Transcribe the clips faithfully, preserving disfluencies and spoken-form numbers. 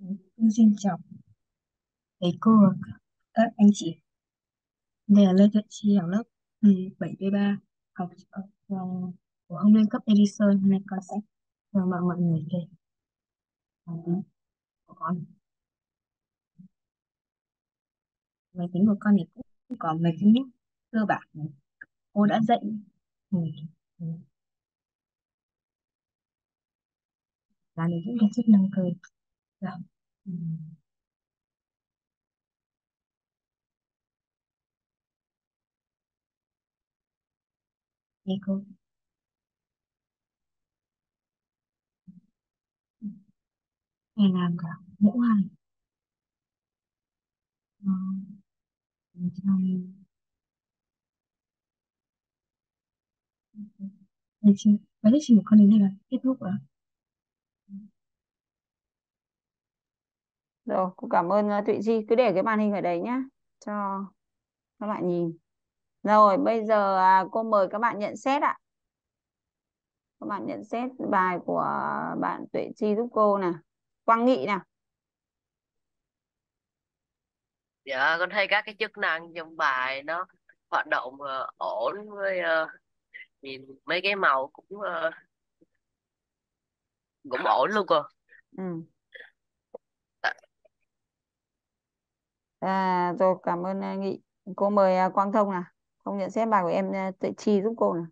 Tôi xin chào thầy cô và các anh chị. Đây là Lê Thuận Chi, học lớp ừ, bảy b ba, học ở phòng của Hồng Lên cấp Edison. Hôm nay con sẽ mời mọi mọi người về máy tính của con. Máy tính của con thì cũng có mấy cái nút cơ bản này. Cô đã dạy. Ừ. Ừ. Là những cái chức năng cơ bản. Ừ. Nghe cô. Ngày làm cả mẫu hàng. Ờ, trong Bài chị, bài thuyết trình của con đến đây là kết thúc rồi. Rồi, cô cảm ơn uh, Thụy Chi. Cứ để cái màn hình ở đấy nhá, cho các bạn nhìn. Rồi, bây giờ à, cô mời các bạn nhận xét ạ. Các bạn nhận xét bài của bạn Tuệ Chi giúp cô nè. Quang Nghị nè. Dạ con thấy các cái chức năng trong bài nó hoạt động ờ, ổn, với ờ, nhìn mấy cái màu cũng ờ, cũng ổn luôn cô. Ừ. Dạ, À, rồi, cảm ơn uh, Nghị. Cô mời uh, Quang Thông nè. Không nhận xét bài của em uh, Tuệ Chi giúp cô nè.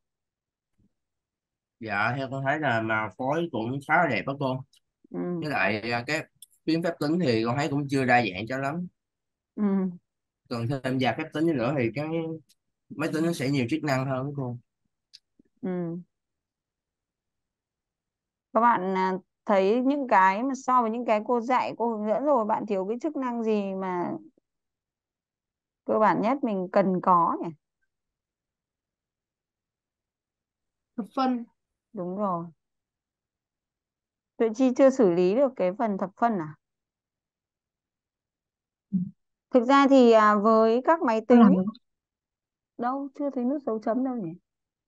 Dạ theo con thấy là màu phối cũng khá là đẹp đó cô. Ừ. Với lại à, cái phím phép tính thì con thấy cũng chưa đa dạng cho lắm. Ừ. Cần thêm vài phép tính nữa thì cái máy tính nó sẽ nhiều chức năng hơn đó cô. Ừ. Các bạn à, thấy những cái mà so với những cái cô dạy, cô hướng dẫn rồi, bạn thiếu cái chức năng gì mà cơ bản nhất mình cần có nhỉ? Thập phân. Đúng rồi. Tuệ Chi chưa xử lý được cái phần thập phân à? Ừ. Thực ra thì à, với các máy Con tính làm ý, được. đâu chưa thấy nút dấu chấm đâu nhỉ?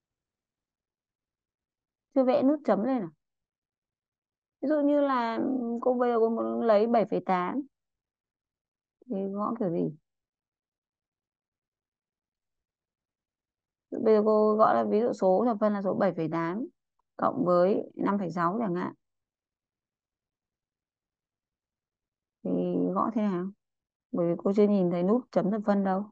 Chưa vẽ nút chấm lên à? Ví dụ như là ừm, cô bây giờ cô muốn lấy bảy phẩy tám thì gõ kiểu gì? Bây giờ cô gõ là ví dụ số thập phân là số bảy phẩy tám cộng với năm phẩy sáu chẳng hạn, thì gõ thế nào? Bởi vì cô chưa nhìn thấy nút chấm thập phân đâu.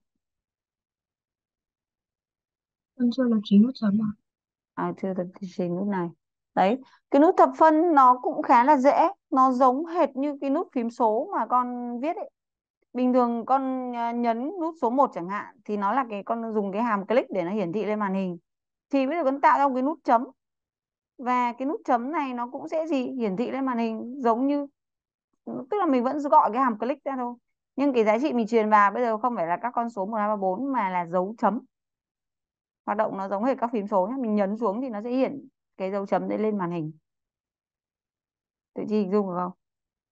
Con chưa lập trình nút chấm à? À, chưa thực trình nút này. Đấy, cái nút thập phân nó cũng khá là dễ, nó giống hệt như cái nút phím số mà con viết ấy. Bình thường con à, nhấn nút số một chẳng hạn thì nó là cái con dùng cái hàm click để nó hiển thị lên màn hình. Thì bây giờ con tạo ra một cái nút chấm, và cái nút chấm này nó cũng sẽ gì hiển thị lên màn hình giống như, tức là mình vẫn gọi cái hàm click ra thôi. Nhưng cái giá trị mình truyền vào bây giờ không phải là các con số một hai ba bốn mà là dấu chấm. Hoạt động nó giống hệt các phím số nhé, mình nhấn xuống thì nó sẽ hiển cái dấu chấm đấy lên màn hình. Tự chi hình dung được không?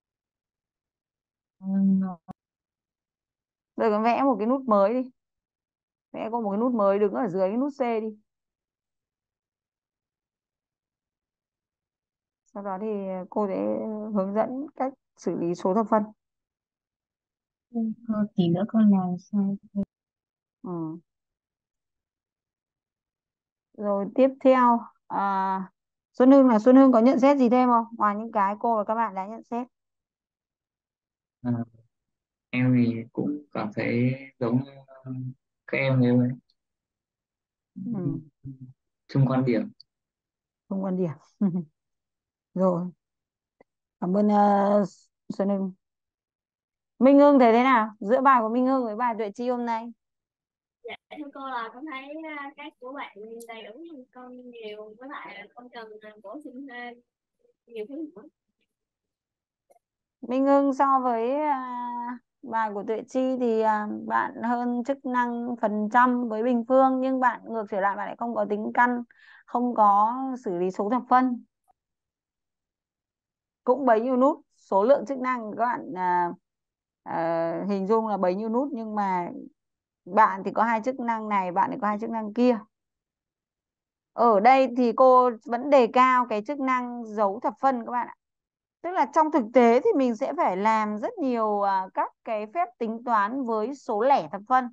Ừ. Rồi con vẽ một cái nút mới đi, vẽ có một cái nút mới đứng ở dưới cái nút C đi. Sau đó thì cô sẽ hướng dẫn cách xử lý số thập phân. Thôi, tí nữa con làm sao. Ừ. Rồi tiếp theo à, Xuân Hương là Xuân Hương có nhận xét gì thêm không, ngoài những cái cô và các bạn đã nhận xét? À, em thì cũng cảm thấy giống như các em ấy, Ừ. chung quan điểm. Không quan điểm. Rồi, cảm ơn uh, Xuân Hương. Minh Hương thấy thế nào giữa bài của Minh Hương với bài Tuệ Chi hôm nay? Dạ thưa cô là con thấy à, các của bạn đầy đủ hơn con nhiều, với lại là con cần à, bổ sung thêm nhiều thứ nữa. Minh Hương so với à, bài của Tuệ Chi thì à, bạn hơn chức năng phần trăm với Bình Phương, nhưng bạn ngược trở lại bạn lại không có tính căn, không có xử lý số thập phân. Cũng bấy nhiêu nút, số lượng chức năng các bạn à, à, hình dung là bấy nhiêu nút, nhưng mà bạn thì có hai chức năng này, bạn thì có hai chức năng kia. Ở đây thì cô vẫn đề cao cái chức năng dấu thập phân các bạn ạ. Tức là trong thực tế thì mình sẽ phải làm rất nhiều à, các cái phép tính toán với số lẻ thập phân.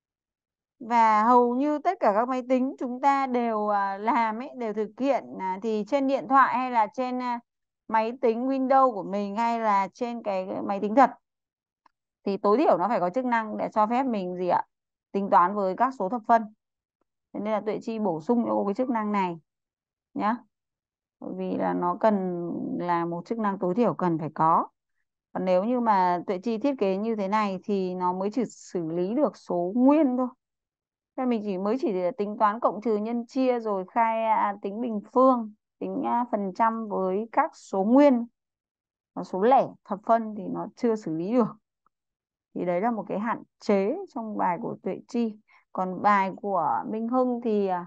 Và hầu như tất cả các máy tính chúng ta đều à, làm ấy, đều thực hiện à, thì trên điện thoại hay là trên à, máy tính Windows của mình hay là trên cái, cái máy tính thật thì tối thiểu nó phải có chức năng để cho phép mình gì ạ? Tính toán với các số thập phân. Thế nên là Tuệ Chi bổ sung cho cái chức năng này nhá. Bởi vì là nó cần là một chức năng tối thiểu cần phải có. Còn nếu như mà Tuệ Chi thiết kế như thế này thì nó mới chỉ xử lý được số nguyên thôi. Thế mình chỉ mới chỉ tính toán cộng trừ nhân chia rồi khai à, tính bình phương, tính à, phần trăm với các số nguyên. Và số lẻ thập phân thì nó chưa xử lý được. Thì đấy là một cái hạn chế trong bài của Tuệ Chi. Còn bài của Minh Hưng thì à,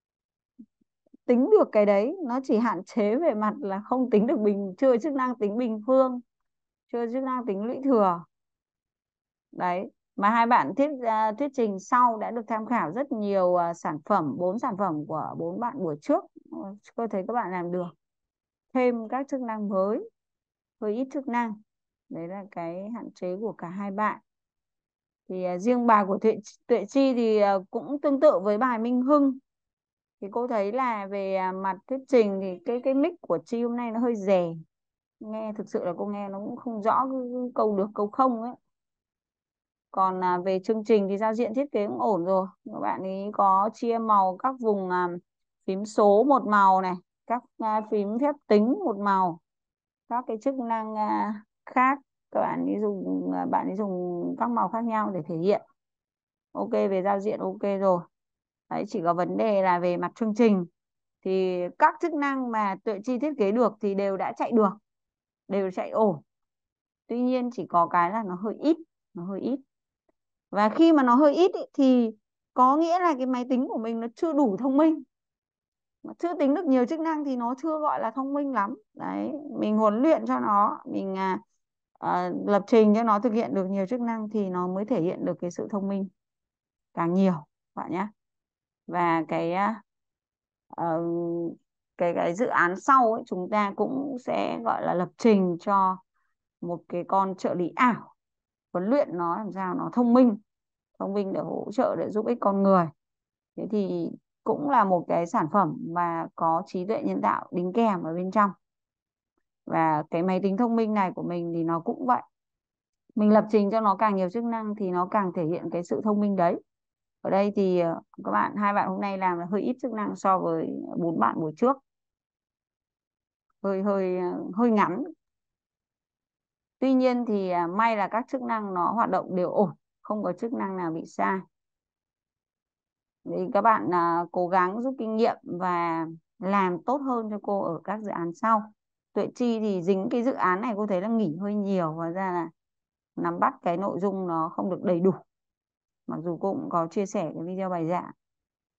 tính được cái đấy, nó chỉ hạn chế về mặt là không tính được bình, chưa chức năng tính bình phương, chưa chức năng tính lũy thừa. Đấy, mà hai bạn thuyết uh, thuyết trình sau đã được tham khảo rất nhiều uh, sản phẩm, bốn sản phẩm của bốn bạn buổi trước. Uh, tôi thấy các bạn làm được. Thêm các chức năng mới, hơi ít chức năng. Đấy là cái hạn chế của cả hai bạn. Thì uh, riêng bài của Tuệ, Tuệ Chi thì uh, cũng tương tự với bài Minh Hưng. Thì cô thấy là về uh, mặt thuyết trình thì cái cái mic của Chi hôm nay nó hơi rè. Nghe thực sự là cô nghe nó cũng không rõ câu được câu không ấy. Còn à, về chương trình thì giao diện thiết kế cũng ổn rồi. Các bạn ấy có chia màu các vùng à, phím số một màu này, các à, phím phép tính một màu, các cái chức năng à, khác các bạn ấy dùng à, bạn ấy dùng các màu khác nhau để thể hiện. Ok, về giao diện ok rồi. Đấy, chỉ có vấn đề là về mặt chương trình thì các chức năng mà Tuệ Chi thiết kế được thì đều đã chạy được, đều chạy ổn. Tuy nhiên chỉ có cái là nó hơi ít, nó hơi ít. Và khi mà nó hơi ít ý, thì có nghĩa là cái máy tính của mình nó chưa đủ thông minh. Nó chưa tính được nhiều chức năng thì nó chưa gọi là thông minh lắm. Đấy, mình huấn luyện cho nó, mình à, à, lập trình cho nó thực hiện được nhiều chức năng thì nó mới thể hiện được cái sự thông minh càng nhiều bạn nhé. Và cái uh, cái cái dự án sau ấy, chúng ta cũng sẽ gọi là lập trình cho một cái con trợ lý ảo, huấn luyện nó làm sao nó thông minh thông minh để hỗ trợ để giúp ích con người. Thế thì cũng là một cái sản phẩm mà có trí tuệ nhân tạo đính kèm ở bên trong. Và cái máy tính thông minh này của mình thì nó cũng vậy. Mình lập trình cho nó càng nhiều chức năng thì nó càng thể hiện cái sự thông minh đấy. Ở đây thì các bạn, hai bạn hôm nay làm là hơi ít chức năng so với bốn bạn buổi trước. Hơi hơi hơi ngắn. Tuy nhiên thì may là các chức năng nó hoạt động đều ổn, không có chức năng nào bị sai. Thì các bạn à, cố gắng rút kinh nghiệm và làm tốt hơn cho cô ở các dự án sau. Tuệ Chi thì dính cái dự án này cô thấy là nghỉ hơi nhiều và ra là nắm bắt cái nội dung nó không được đầy đủ. Mặc dù cô cũng có chia sẻ cái video bài giảng